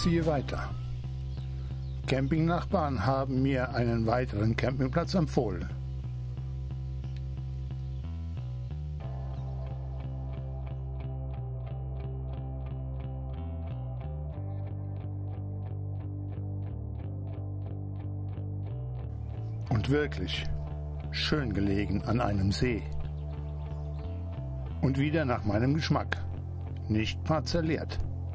ziehe weiter. Campingnachbarn haben mir einen weiteren Campingplatz empfohlen. Und wirklich schön gelegen an einem See. Und wieder nach meinem Geschmack, nicht parzelliert.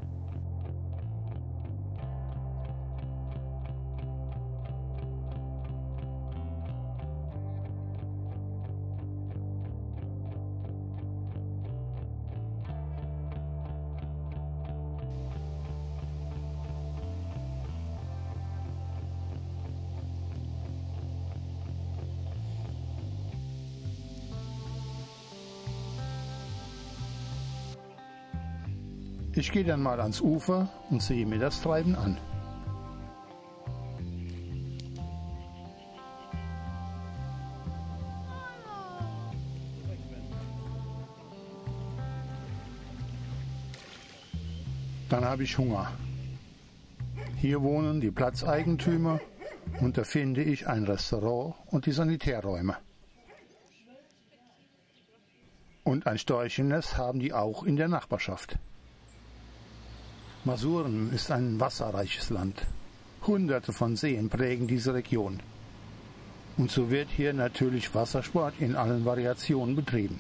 Ich gehe dann mal ans Ufer und sehe mir das Treiben an. Dann habe ich Hunger. Hier wohnen die Platzeigentümer und da finde ich ein Restaurant und die Sanitärräume. Und ein Storchennest haben die auch in der Nachbarschaft. Masuren ist ein wasserreiches Land. Hunderte von Seen prägen diese Region. Und so wird hier natürlich Wassersport in allen Variationen betrieben.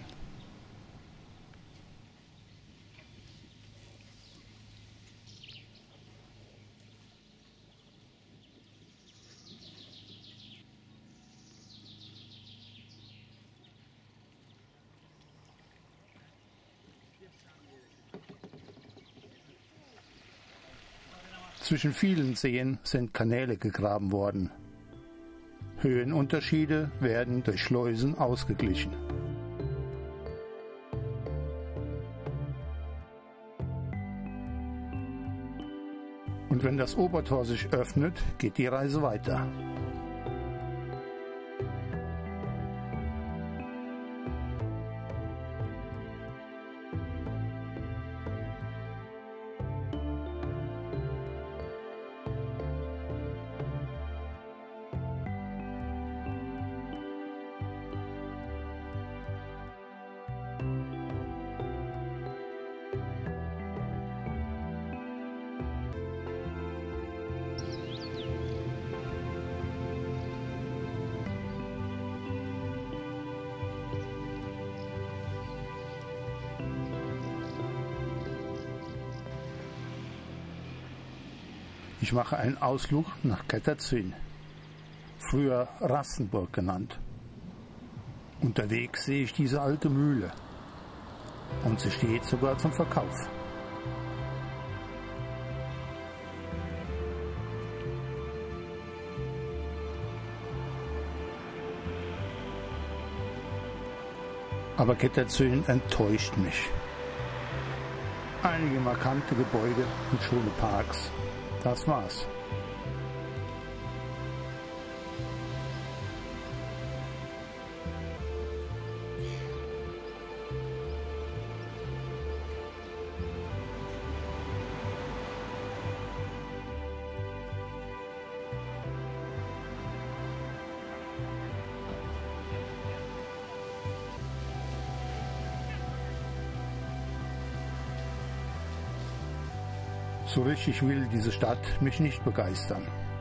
Zwischen vielen Seen sind Kanäle gegraben worden. Höhenunterschiede werden durch Schleusen ausgeglichen. Und wenn das Obertor sich öffnet, geht die Reise weiter. Ich mache einen Ausflug nach Ketterzün, früher Rastenburg genannt. Unterwegs sehe ich diese alte Mühle und sie steht sogar zum Verkauf. Aber Ketterzün enttäuscht mich. Einige markante Gebäude und schöne Parks. Das war's. So richtig will diese Stadt mich nicht begeistern.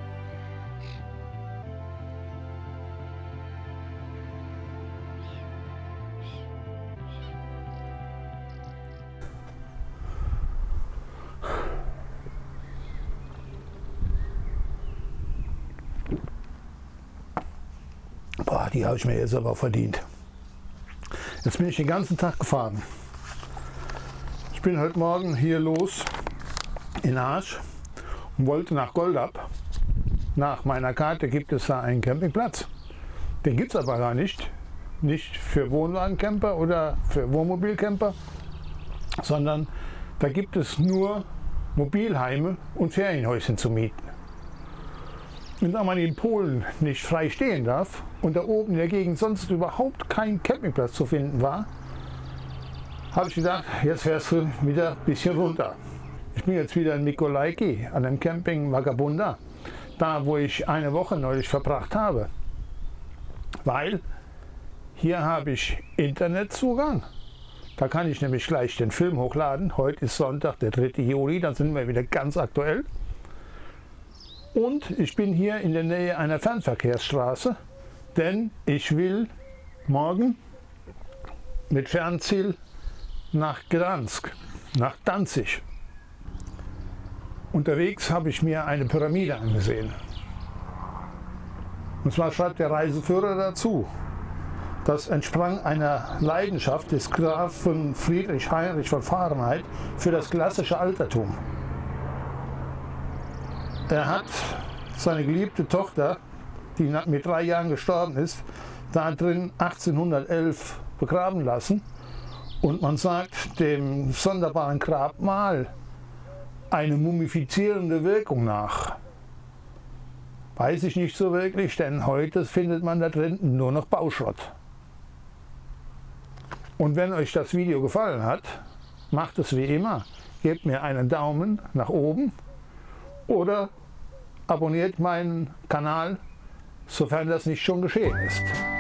Boah, die habe ich mir jetzt aber verdient. Jetzt bin ich den ganzen Tag gefahren. Ich bin heute Morgen hier los in Arsch und wollte nach Goldab. Nach meiner Karte gibt es da einen Campingplatz. Den gibt es aber gar nicht. Nicht für Wohnwagencamper oder für Wohnmobilcamper, sondern da gibt es nur Mobilheime und Ferienhäuschen zu mieten. Und da man in Polen nicht frei stehen darf und da oben in der Gegend sonst überhaupt kein Campingplatz zu finden war, habe ich gedacht, jetzt fährst du wieder ein bisschen runter. Ich bin jetzt wieder in Mykolaiki an dem Camping Vagabunda, da wo ich eine Woche neulich verbracht habe, weil hier habe ich Internetzugang. Da kann ich nämlich gleich den Film hochladen. Heute ist Sonntag, der 3. Juli, dann sind wir wieder ganz aktuell. Und ich bin hier in der Nähe einer Fernverkehrsstraße, denn ich will morgen mit Fernziel nach Gdansk, nach Danzig. Unterwegs habe ich mir eine Pyramide angesehen. Und zwar schreibt der Reiseführer dazu: Das entsprang einer Leidenschaft des Grafen Friedrich Heinrich von Fahrenheit für das klassische Altertum. Er hat seine geliebte Tochter, die mit 3 Jahren gestorben ist, da drin 1811 begraben lassen. Und man sagt dem sonderbaren Grabmal eine mumifizierende Wirkung nach. Weiß ich nicht so wirklich, denn heute findet man da drin nur noch Bauschrott. Und wenn euch das Video gefallen hat, macht es wie immer. Gebt mir einen Daumen nach oben oder abonniert meinen Kanal, sofern das nicht schon geschehen ist.